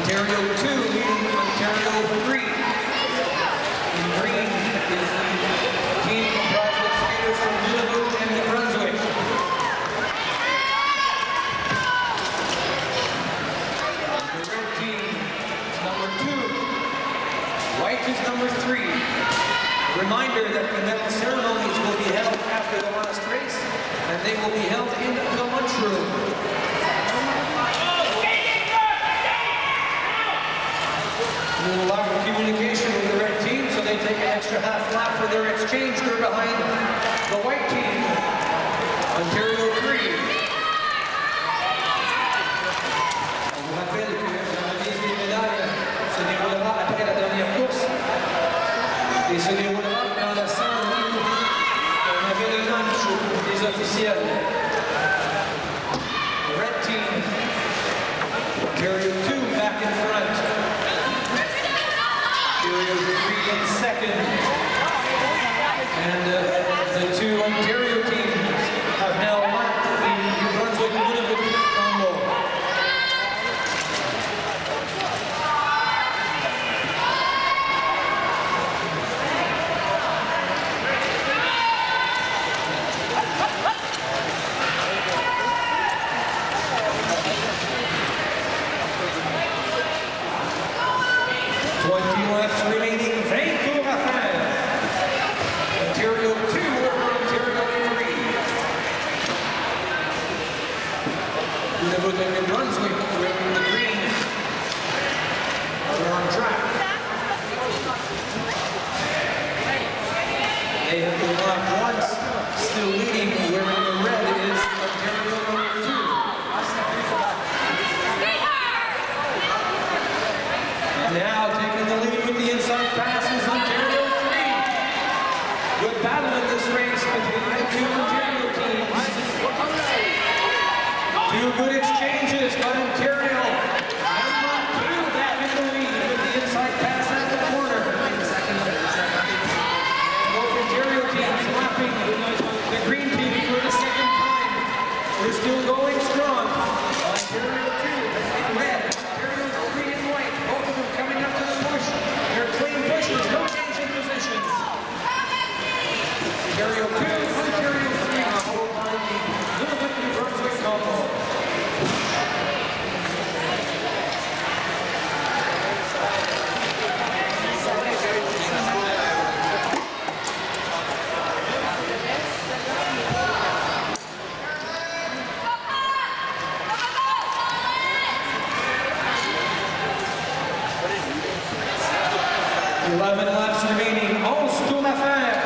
Ontario 2 leading Ontario 3. In green is the team comprised of skaters from Nunavut and New Brunswick. The red team is number 2. White is number 3. Reminder that the medal ceremonies will be held after the last race, and they will be held in the lunchroom. We will allow for communication with the red team, so they take an extra half lap for their exchange. They're behind the white team, Ontario 3. On vous rappelle que la remise des médailles se déroulera après la dernière course et se déroulera dans la salle où on avait le lunch des officiels. The red team, Ontario 2 back in front. Ontario 3 in second. And the two Ontario teams have now lapped the New Brunswick-Nunavut combo. Remaining 20 tours à faire. Ontario 2 over Ontario 3. Nunavut and New Brunswick wearing the green. They're on track. They have been lapped once. Still leading, wearing the red is Ontario number 2. And now taking the lead with the inside passes, Ontario 3. Good battle in this race between the two Ontario teams. Two good exchanges, but Ontario number 2 back in the lead with the inside pass at the corner. Both Ontario teams lapping the green team for the second time. They're still going strong. Ontario 2 in red, Ontario 3 in white. Both of them coming up to the push. They're clean pushes, no change in positions. Ontario 2, Ontario 3, followed by the Nunavut New Brunswick combo. 11 laps remaining. 11 tours à faire.